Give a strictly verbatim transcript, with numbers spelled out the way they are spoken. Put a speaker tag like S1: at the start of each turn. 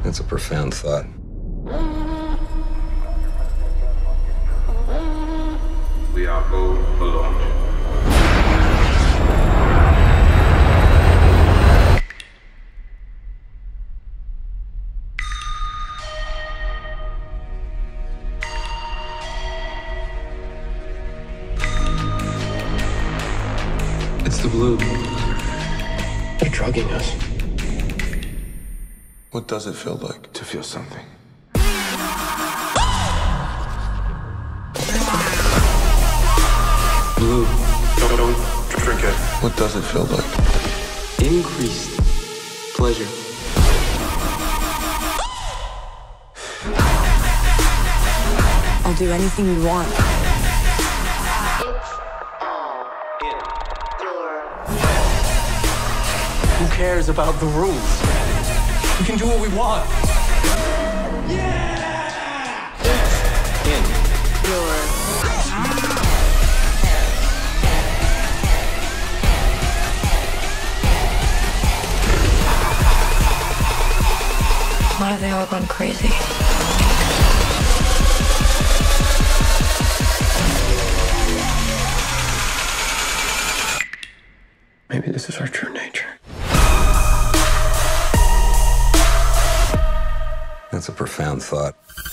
S1: That's a profound thought.
S2: We are both alone.
S3: It's the blue. They're drugging us.
S4: What does it feel like
S2: To feel something.
S3: Blue.
S2: Don't, don't drink it.
S4: What does it feel like?
S3: Increased pleasure.
S5: I'll do anything you want.
S3: Who cares about the rules? We can do what we want. Yeah! In.
S5: Why have they all gone crazy?
S3: Maybe this is our true nature.
S1: That's a profound thought.